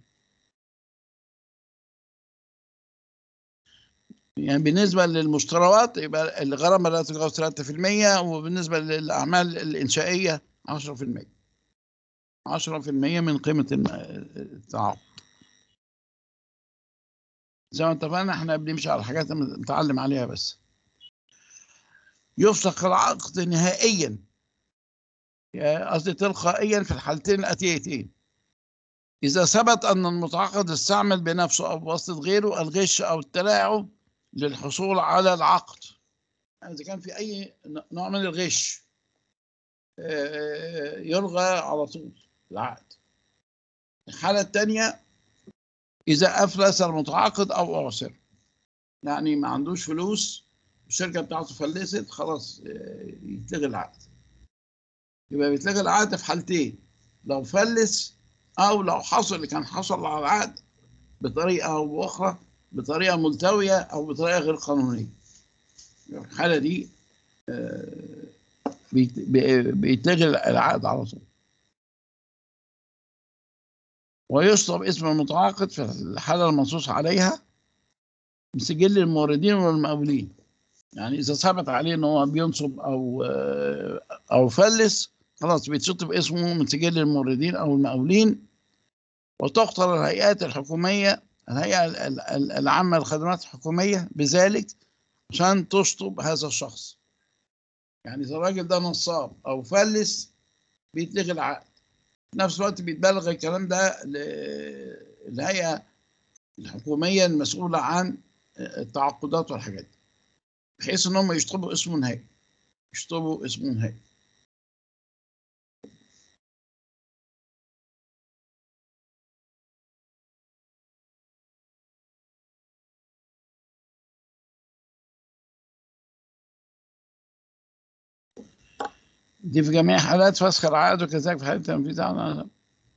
يعني بالنسبه للمشتريات يبقى الغرامه لا تتجاوز ثلاثة بالمئة، وبالنسبه للاعمال الانشائيه عشرة بالمئة. عشرة بالمئة من قيمه التعاقد. زي ما اتفقنا احنا بنمشي على حاجات نتعلم عليها بس. يفسخ العقد نهائيا، قصدي تلقائيا في الحالتين الاتيتين: اذا ثبت ان المتعاقد استعمل بنفسه او بواسطه غيره الغش او التلاعب للحصول على العقد. يعني اذا كان في اي نوع من الغش يلغى على طول العقد. الحاله الثانيه اذا افلس المتعاقد او اعسر، يعني ما عندوش فلوس الشركه بتاعته فلست، خلاص يتلغي العقد. يبقى بيتلغي العقد في حالتين: لو فلس او لو حصل اللي كان حصل على العقد بطريقه او باخرى، بطريقه ملتويه او بطريقه غير قانونيه. في الحاله دي بيتلغي العقد على طول. ويشطب اسم المتعاقد في الحاله المنصوص عليها بسجل الموردين والمقاولين. يعني إذا ثبت عليه إن هو بينصب أو أو فلس، خلاص بيتشطب اسمه من سجل الموردين أو المقاولين، وتخطر الهيئات الحكومية، الهيئة العامة للخدمات الحكومية بذلك عشان تشطب هذا الشخص. يعني إذا الراجل ده نصاب أو فلس بيتلغي العقد. في نفس الوقت بيتبلغ الكلام ده للهيئة الحكومية المسؤولة عن التعاقدات والحاجات دي، بحيث إن هم يشطبوا اسمه نهائي، يشطبوا اسمه نهائي. دي في جميع حالات فسخ العقد، وكذلك في حالة تنفيذ عنها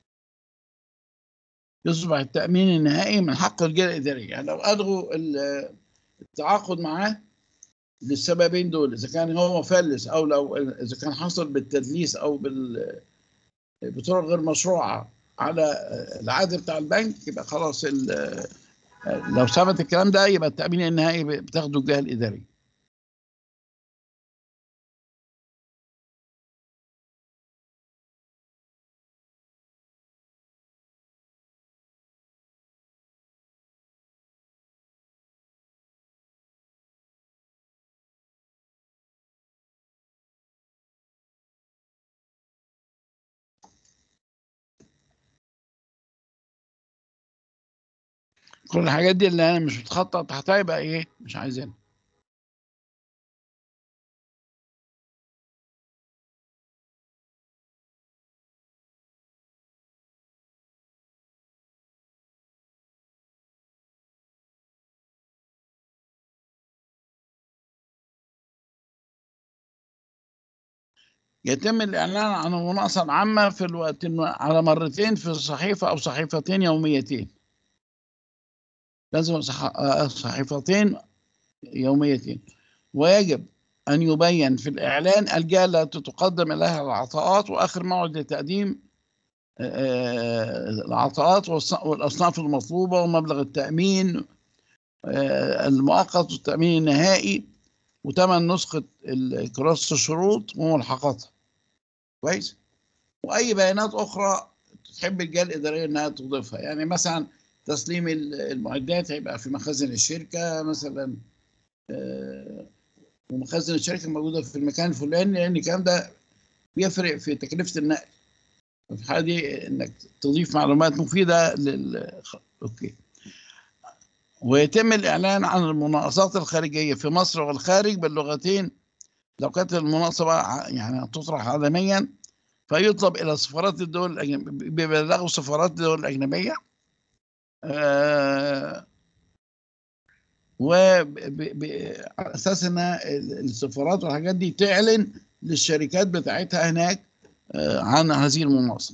يصبح التأمين النهائي من حق الجهة الإدارية. يعني لو ألغوا التعاقد معاه للسببين دول، إذا كان هو مفلس أو لو إذا كان حصل بالتدليس أو بال بطرق غير مشروعة على العقد بتاع البنك، يبقى خلاص لو ثبت الكلام ده يبقى التأمين النهائي بتاخده الجهة الإدارية. كل الحاجات دي اللي انا مش بتخطط تحتها يبقى ايه مش عايزينها. يتم الإعلان عن المناقصة العامة في الوقت على مرتين في صحيفة أو صحيفتين يوميتين. لازم صحيفتين يوميتين. ويجب أن يبين في الإعلان الجهة التي تقدم إليها العطاءات وآخر موعد لتقديم العطاءات والأصناف المطلوبة ومبلغ التأمين المؤقت والتأمين النهائي وثمن نسخة كراسة الشروط وملحقاتها. كويس. واي بيانات اخرى تحب الجهه الاداريه انها تضيفها، يعني مثلا تسليم المعدات هيبقى في مخازن الشركه مثلا، ومخازن الشركه موجوده في المكان الفلاني، لان الكلام ده بيفرق في تكلفه النقل. في الحاله دي انك تضيف معلومات مفيده لل اوكي. ويتم الاعلان عن المناقصات الخارجيه في مصر والخارج باللغتين لو كانت المناقصه بقى يعني تطرح عالميا، فيطلب إلى سفارات الدول الأجنبية، بيبلغوا سفارات الدول الأجنبية آه وعلى أساس إن السفارات والحاجات دي تعلن للشركات بتاعتها هناك آه عن هذه المناقصة.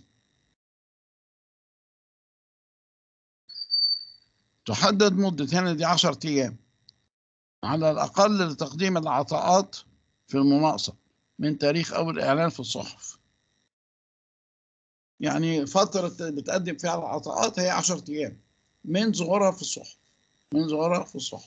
تحدد مدة هنا دي عشرة أيام على الأقل لتقديم العطاءات في المناقصة من تاريخ أول إعلان في الصحف. يعني فترة بتقدم فيها العطاءات هي عشرة أيام من ظهورها في الصحف، من ظهورها في الصحف.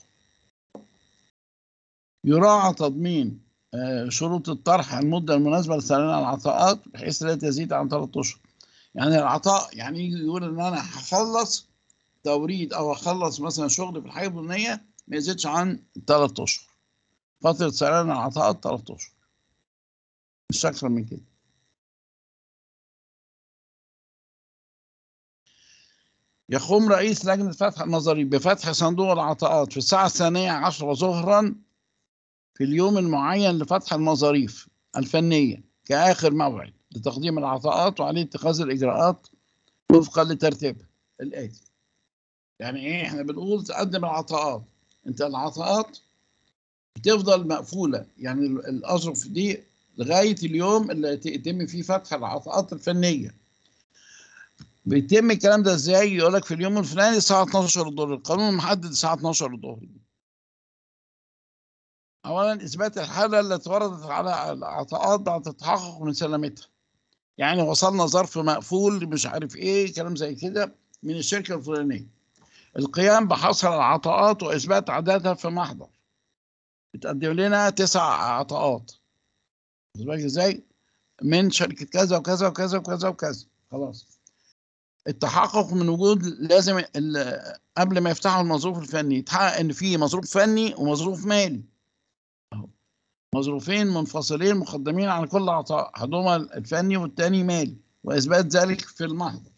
يراعى تضمين شروط الطرح المدة المناسبة لسلام العطاءات بحيث لا تزيد عن ثلاثة أشهر. يعني العطاء يعني يجي يقول إن أنا هخلص توريد أو أخلص مثلا شغل في الحاجة البنية ما يزيدش عن ثلاثة أشهر. فترة سلام العطاءات ثلاثة أشهر، مش أكثر من كده. يقوم رئيس لجنة فتح النظري بفتح صندوق العطاءات في الساعة الثانية عشرة ظهرا في اليوم المعين لفتح المظاريف الفنية كآخر موعد لتقديم العطاءات، وعليه اتخاذ الإجراءات وفقا لترتيبها الآتي. يعني إيه؟ إحنا بنقول تقدم العطاءات، أنت العطاءات بتفضل مقفولة، يعني الأظرف دي لغاية اليوم اللي يتم فيه فتح العطاءات الفنية. بيتم الكلام ده إزاي؟ يقول لك في اليوم الفلاني الساعة اتناشر الظهر، القانون محدد الساعة اتناشر الظهر. أولا إثبات الحالة التي وردت على العطاءات بعد التحقق من سلامتها. يعني وصلنا ظرف مقفول مش عارف إيه كلام زي كده من الشركة الفلانية. القيام بحصر العطاءات وإثبات عددها في محضر. بتقدم لنا تسع عطاءات، واخد بالك ازاي؟ من شركه كذا وكذا وكذا وكذا وكذا. خلاص، التحقق من وجود لازم قبل ما يفتحوا المظروف الفني يتحقق ان في مظروف فني ومظروف مالي، مظروفين منفصلين مقدمين على كل عطاء، احدهما الفني والثاني مالي، واثبات ذلك في المحضر.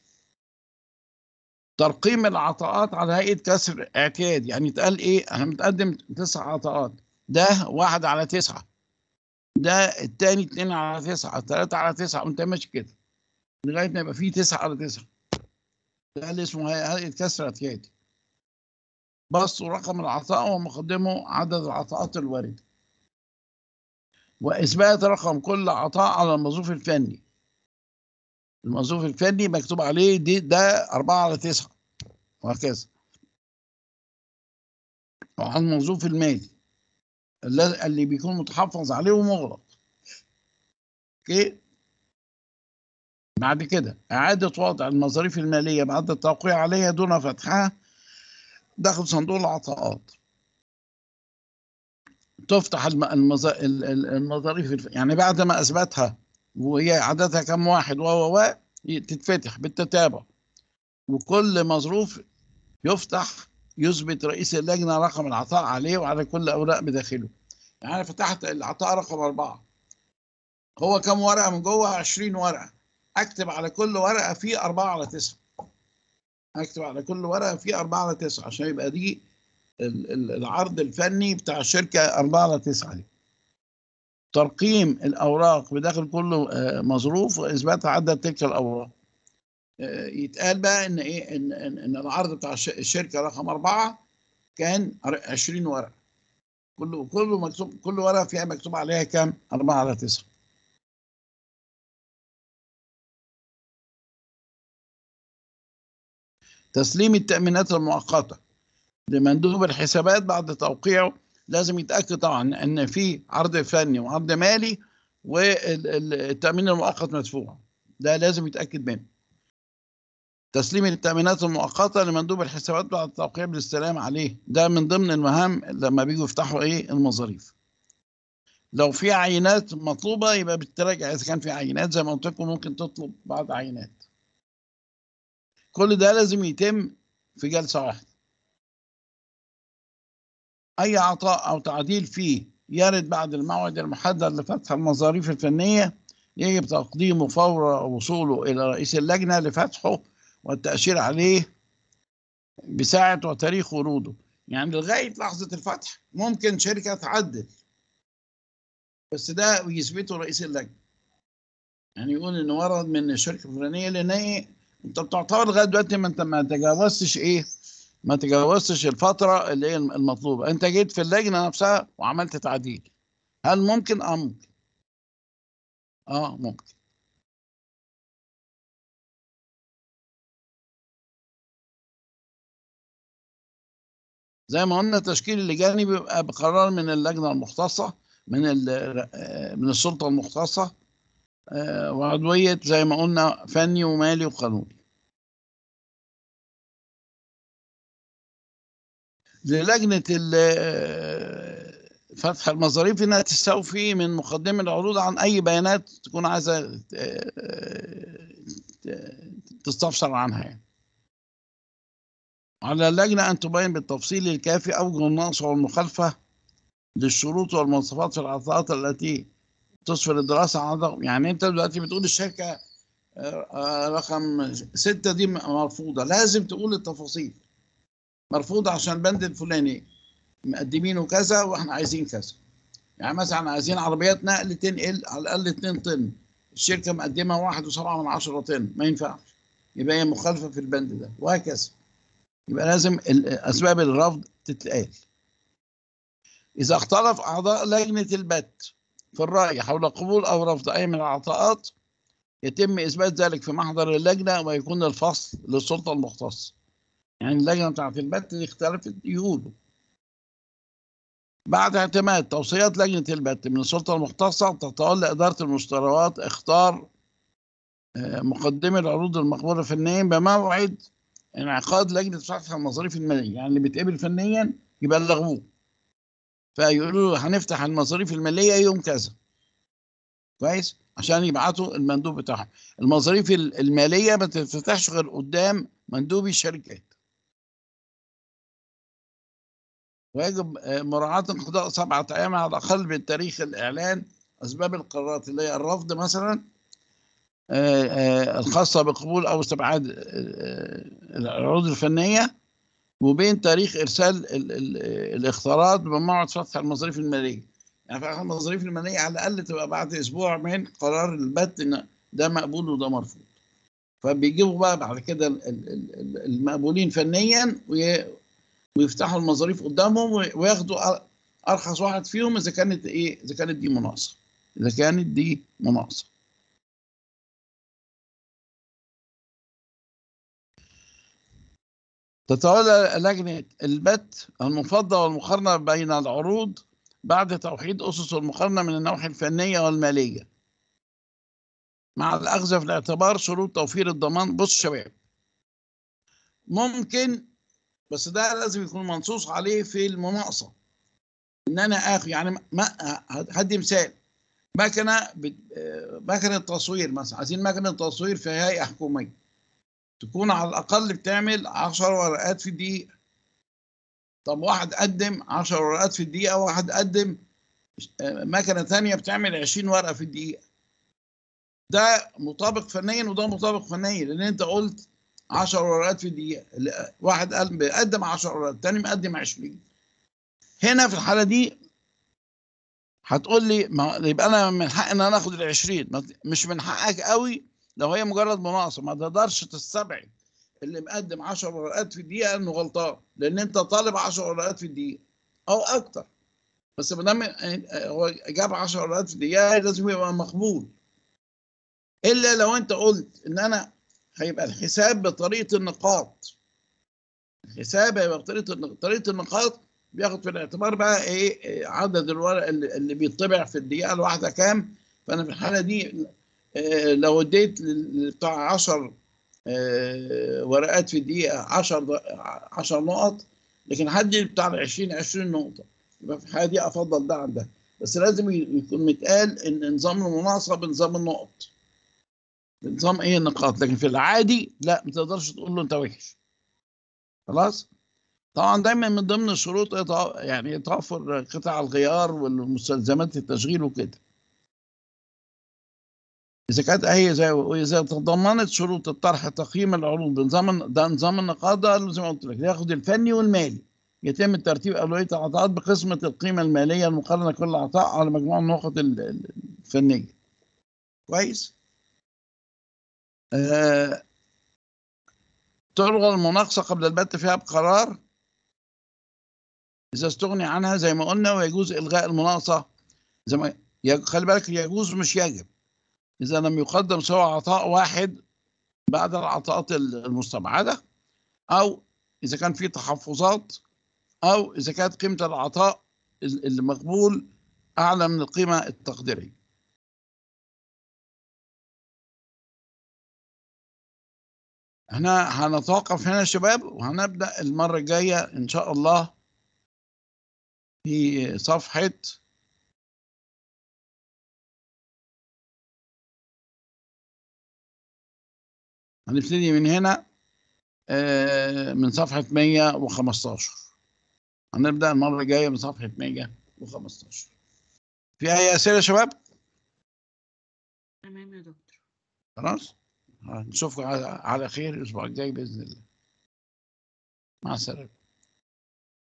ترقيم العطاءات على هيئه كسر اعتيادي، يعني يتقال ايه؟ احنا بنقدم تسع عطاءات، ده واحد على تسعه، ده الثاني اتنين على تسعه، ثلاثه على تسعه، وانت ماشي كده لغايه ما يبقى فيه تسعه على تسعه. ده اللي اسمه هيئه كسر اعتيادي. بسط رقم العطاء ومقدمه عدد العطاءات الوارده، واثبات رقم كل عطاء على المظروف الفني. المظروف الفني مكتوب عليه دي ده أربعة على تسعة، وهكذا. وعلى المظروف المالي اللي اللي بيكون متحفظ عليه ومغلق. اوكي. بعد كده إعادة وضع المصاريف المالية بعد التوقيع عليها دون فتحها داخل صندوق العطاءات. تفتح المصاريف يعني بعد ما أثبتها وهي عددها كم واحد و و تتفتح بالتتابع، وكل مظروف يفتح يثبت رئيس اللجنة رقم العطاء عليه وعلى كل أوراق بداخله. يعني أنا فتحت العطاء رقم أربعة، هو كم ورقة من جوه؟ عشرين ورقة، أكتب على كل ورقة فيه أربعة على تسعة، أكتب على كل ورقة فيه أربعة على تسعة عشان يبقى دي العرض الفني بتاع الشركة أربعة على تسعة دي. ترقيم الأوراق بداخل كل مظروف وإثبات عدد تلك الأوراق. يتقال بقى إن إيه؟ إن إن العرض بتاع الشركة رقم أربعة كان عشرين ورقة، كله كله مكتوب، كل ورقة فيها مكتوب عليها كام؟ أربعة على تسعة. تسليم التأمينات المؤقتة لمندوب الحسابات بعد توقيعه. لازم يتأكد طبعا ان في عرض فني وعرض مالي والتأمين المؤقت مدفوع، ده لازم يتأكد منه. تسليم التأمينات المؤقتة لمندوب الحسابات بعد التوقيع بالاستلام عليه، ده من ضمن المهام لما بيجوا يفتحوا ايه؟ المظاريف. لو في عينات مطلوبة يبقى بتراجع، اذا كان في عينات زي ما قلت لكم ممكن تطلب بعض عينات. كل ده لازم يتم في جلسة واحدة. أي عطاء أو تعديل فيه يرد بعد الموعد المحدد لفتح المظاريف الفنية يجب تقديمه فور وصوله إلى رئيس اللجنة لفتحه والتأشير عليه بساعة وتاريخ وروده. يعني لغاية لحظة الفتح ممكن شركة تعدل، بس ده يثبته رئيس اللجنة، يعني يقول إن ورد من الشركة الفلانية، لأن إيه؟ أنت بتعتبر لغاية دلوقتي ما أنت ما تجاوزتش إيه؟ ما تجاوزتش الفترة اللي هي المطلوبة، أنت جيت في اللجنة نفسها وعملت تعديل. هل ممكن؟ اه ممكن. اه ممكن. زي ما قلنا تشكيل اللجان بيبقى بقرار من اللجنه المختصه، من من السلطه المختصه، وعضويه زي ما قلنا فني ومالي وقانوني. للجنه فتح المظاريف انها تستوفي من مقدم العروض عن اي بيانات تكون عايزه تستفسر عنها. يعني على اللجنه ان تبين بالتفصيل الكافي اوجه النقص والمخالفه للشروط والمواصفات في العطاءات التي تصفر الدراسه عن. يعني انت دلوقتي بتقول الشركه رقم ستة دي مرفوضه، لازم تقول التفاصيل. مرفوضه عشان البند الفلاني مقدمينه كذا واحنا عايزين كذا. يعني مثلا عايزين عربيات نقل تنقل على الاقل اتنين طن، الشركه مقدمه واحد وسبعة من عشرة طن، ما ينفعش، يبقى هي مخالفه في البند ده، وهكذا. يبقى لازم اسباب الرفض تتقال. إذا اختلف أعضاء لجنة البت في الرأي حول قبول أو رفض أي من العطاءات يتم إثبات ذلك في محضر اللجنة ويكون الفصل للسلطة المختصة. يعني اللجنة بتاعت البت دي اختلفت يقولوا. بعد اعتماد توصيات لجنة البت من السلطة المختصة تتولى إدارة المشتريات اختار مقدمي العروض المقبولة فنيا بموعد انعقاد لجنة فتح المظاريف المالية. يعني اللي بيتقبل فنيا يبلغوه فيقولوا له هنفتح المصاريف الماليه يوم كذا، كويس، عشان يبعتوا المندوب بتاعهم. المصاريف الماليه ما تتفتحش غير قدام مندوبي الشركات. ويجب مراعاة انقضاء سبعة أيام على الأقل من تاريخ الإعلان أسباب القرارات، اللي هي الرفض مثلا الخاصة بقبول أو استبعاد العروض الفنية، وبين تاريخ إرسال ال ال الاختيارات بموعد فتح المصاريف المالية. يعني فتح المصاريف المالية على الأقل تبقى بعد أسبوع من قرار البت إن ده مقبول وده مرفوض. فبيجيبوا بقى بعد كده المقبولين فنيا ويفتحوا المصاريف قدامهم وياخدوا ارخص واحد فيهم اذا كانت ايه اذا كانت دي مناقصه اذا كانت دي مناقصه. تتولى لجنه البت المفاضله والمقارنه بين العروض بعد توحيد اسس المقارنه من النواحي الفنيه والماليه، مع الاخذ في الاعتبار شروط توفير الضمان. بص شباب، ممكن، بس ده لازم يكون منصوص عليه في المناقصه، ان انا اخذ يعني ما هدي مثال مكنه مكنه تصوير مثلا، عايزين مكنه تصوير في هيئه حكوميه تكون على الاقل بتعمل عشر ورقات في الدقيقه. طب واحد قدم عشر ورقات في الدقيقه، واحد قدم مكنه ثانيه بتعمل عشرين ورقه في الدقيقه. ده مطابق فنيا وده مطابق فنيا، لان انت قلت عشر ورقات في الدقيقه، واحد قدم عشر ورقات، الثاني مقدم عشرين. هنا في الحاله دي هتقول لي ما يبقى انا من حق ان انا اخد ال عشرين، مش من حقك قوي لو هي مجرد مناقصه. ما تقدرش تستبعد اللي مقدم عشر ورقات في الدقيقه انه غلطان، لان انت طالب عشر ورقات في الدقيقه او اكتر. بس ما دام هو جاب عشر ورقات في الدقيقه لازم يبقى مقبول. الا لو انت قلت ان انا هيبقى الحساب بطريقه النقاط، الحساب هيبقى بطريقه طريقه النقاط، بياخد في الاعتبار بقى ايه عدد الورق اللي, اللي بيطبع في الدقيقه الواحده كام. فانا في الحاله دي إيه لو اديت بتاع عشر إيه ورقات في الدقيقه عشر عشر نقط، لكن هدي بتاع عشرين عشرين نقطه، يبقى في الحاله دي افضل ده عن ده. بس لازم يكون متقال ان نظام المناقصه بنظام النقط، بنظام ايه النقاط، لكن في العادي لا، ما تقدرش تقول له انت وحش. خلاص. طبعا دايما من ضمن الشروط يعني توفر قطع الغيار والمستلزمات التشغيل وكده. اذا كانت هي زي واذا تضمنت شروط الطرح تقييم العروض بنظام ده نظام النقاده، زي ما قلت لك ياخد الفني والمالي. يتم ترتيب اولويه العطاءات بقسمه القيمه الماليه المقارنه كل عطاء على مجموع النقط الفنيه. كويس. آه تلغى المناقصه قبل البت فيها بقرار إذا استغني عنها زي ما قلنا، ويجوز إلغاء المناقصة زي ما خلي بالك، يجوز مش يجب، إذا لم يقدم سوى عطاء واحد بعد العطاءات المستبعدة، أو إذا كان في تحفظات، أو إذا كانت قيمة العطاء المقبول أعلى من القيمة التقديرية. احنا هنتوقف هنا يا شباب، وهنبدأ المرة الجاية إن شاء الله في صفحة هنبتدي من هنا من صفحة مية وخمستاشر. هنبدأ المرة الجاية من صفحة مية وخمستاشر. في أي أسئلة يا شباب؟ تمام يا دكتور. خلاص، نشوفكم على خير الأسبوع الجاي بإذن الله. مع السلامة.